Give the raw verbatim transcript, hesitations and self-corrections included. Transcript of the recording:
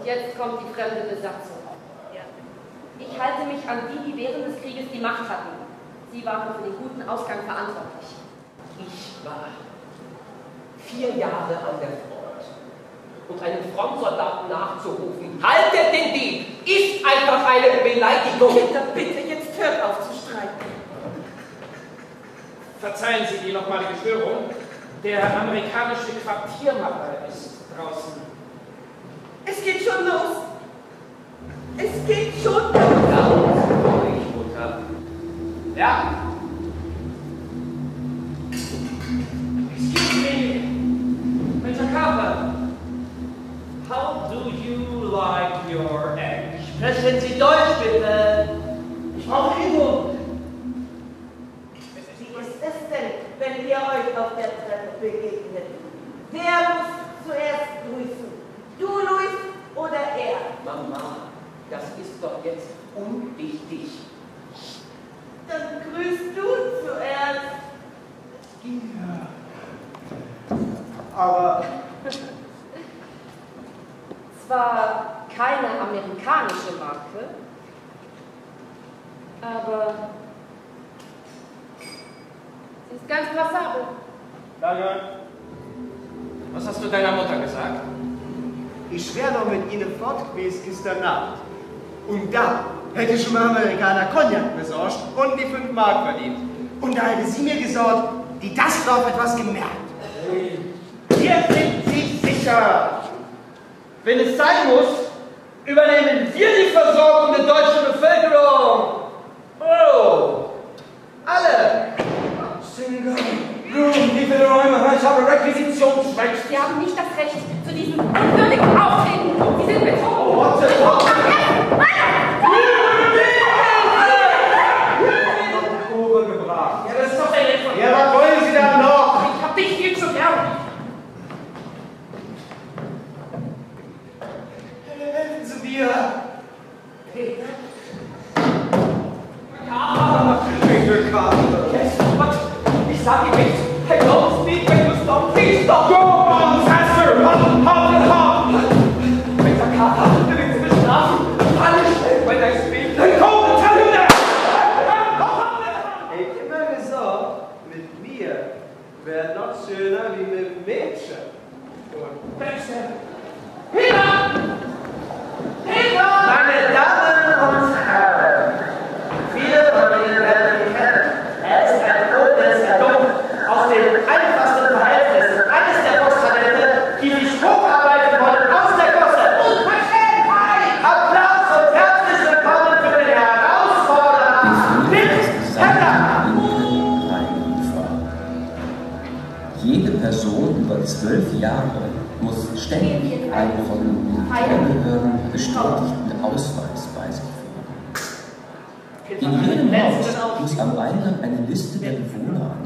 jetzt kommt die fremde Besatzung. Ich halte mich an die, die während des Krieges die Macht hatten. Sie waren für den guten Ausgang verantwortlich. Ich war vier Jahre an der Front. Und einem Frontsoldaten nachzurufen, haltet den Dieb, ist einfach eine Beleidigung. Kinder, bitte, jetzt hört auf zu streiten. Verzeihen Sie die nochmalige Störung. Der amerikanische Quartiermacher ist draußen. Es geht schon los. Es geht schon los. Ganz ruhig, Mutter. Ja. Excuse me, Major Carver. How do you like your egg? Sprechen Sie Deutsch, bitte. Ich brauche Übung. Wie ist es denn, wenn ihr euch auf der Treppe begegnet? Wer muss zuerst grüßen? Du, Luis, oder er? Mama, das ist doch jetzt unwichtig. Dann grüßt du zuerst. Ja. Aber... Zwar keine amerikanische Marke, aber sie ist ganz passabel. Danke. Was hast du deiner Mutter gesagt? Ich wäre noch mit Ihnen fort gewesen gestern Nacht. Und da hätte ich schon mal Amerikaner Cognac besorgt und die fünf Mark verdient. Und da hätte sie mir gesagt, die das drauf etwas gemerkt. Hier sind Sie sicher. Wenn es sein muss, übernehmen wir die Versorgung der deutschen Bevölkerung. Oh, alle. Single Room, wie viele Räume? Ich habe Requisitionsrecht. Sie haben nicht das Recht zu diesem unwürdigen Auftreten. Sie sind betrogen. Oh, what the fuck? Ja, das ist doch der Nett von Ja, was wollen Sie da noch? Ich hab dich viel zu gern. Helfen Sie mir. Peter? Peter Carter. Yes, what? Ich sag Ihnen nicht. I don't speak when you stop. Please stop. Go on, faster. Hop, hop and hop. Peter Carter, du willst mich bestrafen. Alles schnell, when I speak. Then go and tell him that. Ich hab immer gesagt, mit mir wäre noch schöner wie mit dem Mädchen. Und Peter! Peter! Peter! Meine Damen und Herren, viele von Ihnen werden ihn kennen. Er ist ein Oberster Dumm aus den einfachsten Verhältnissen. Eines der Posttalente, die sich hocharbeiten wollen aus der Gosse. Unverschämtheit! Applaus und herzlich willkommen für den Herausforderer, Nick Heller! Jede Person über zwölf Jahre muss ständig einen von Militärbehörden bestätigten Ausweis bei sich führen. In jedem Haus muss am Eingang eine Liste der Bewohner